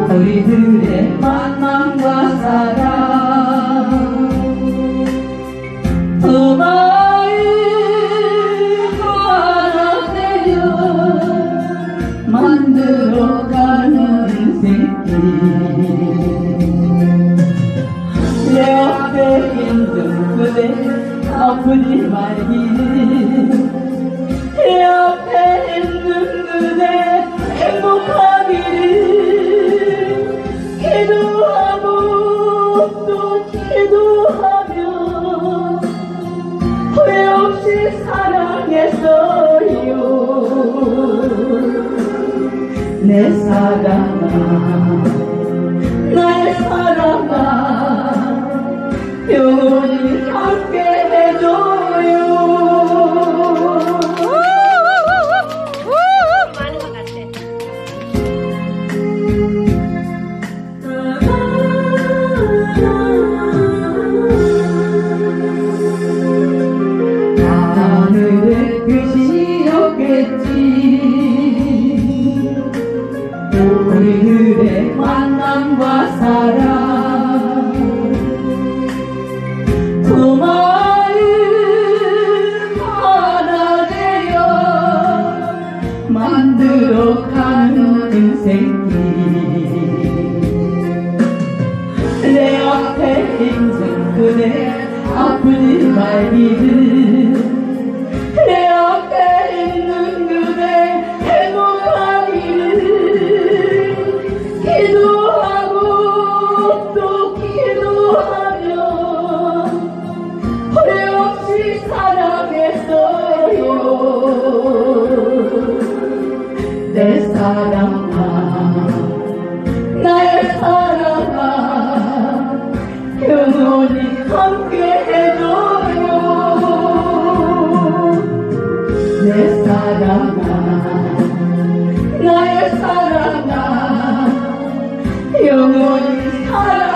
우리들의 만남과 사랑 두 마음 하나 되어 만들어가는 새끼 내 앞에 있는 그대 아프지 말기를 내 앞에 있는 그대 행복하기를 기도하고 또 기도하며 후회 없이 사랑했어요 내 사랑아 나의 사랑아 영원히 함께 해줘요 많은 것 같아. 하늘의 뜻이었겠지 우리들의 만남과 사랑 두 마음 하나 되어 만들어가는 인생길 내 앞에 있는 그대 아프지 말기를 내 앞에 있는 그대 행복하기를 기도하고 또 기도하며 후회 없이 사랑했어요 내 사랑아 나의 사랑아 영원히 함께 해줘요 내 사랑아 나의 사랑아 영원히 사랑